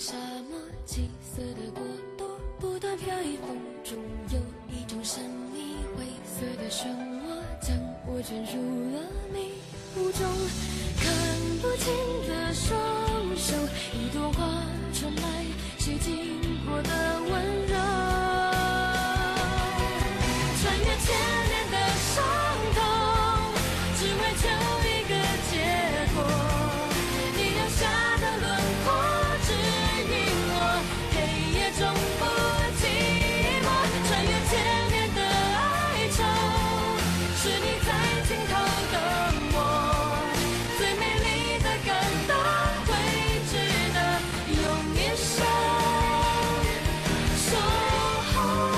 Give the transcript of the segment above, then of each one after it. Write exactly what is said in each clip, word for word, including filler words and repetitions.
沙漠，七色的国度，不断飘逸风中，有一种神秘灰色的漩涡，将我卷入了迷雾中，看不清的双手，一朵花传来谁经过的温柔，穿越千年的伤痛，只为求一个结果，你留下的轮廓指引我，黑夜中不寂寞，穿越千年的哀愁，是你在尽头等我，最美丽的感动会值得用一生守候。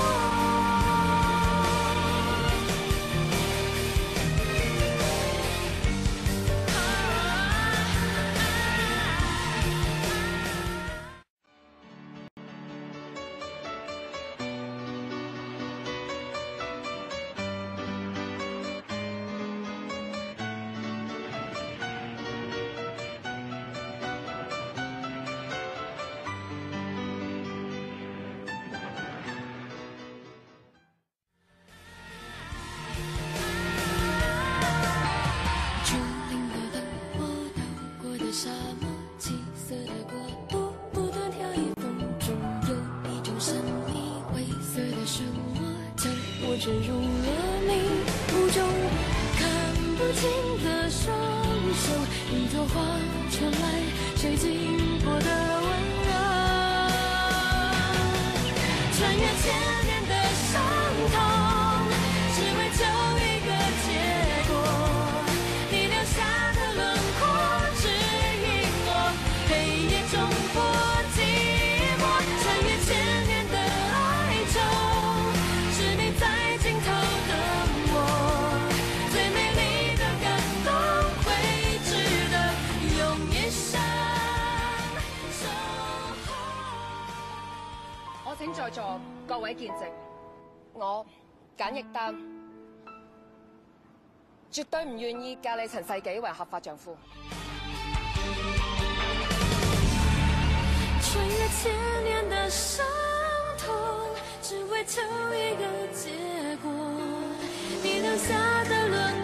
沙漠，七色的国度，不断飘逸风中，有一种神秘灰色的漩涡，将我卷入了迷雾中，看不清的双手，一朵花传来谁经过的温柔，穿越千年的伤痛，只为求一个结果，你留下的轮廓指引我，黑夜中不寂寞，穿越千年的哀愁，是你在尽头等我，最美丽的感动会值得用一生守候。 我請在座各位見證，我簡奕丹絕對唔願意嫁你陳世紀為合法丈夫。 穿越千年的伤痛，只为求一个结果，你留下的轮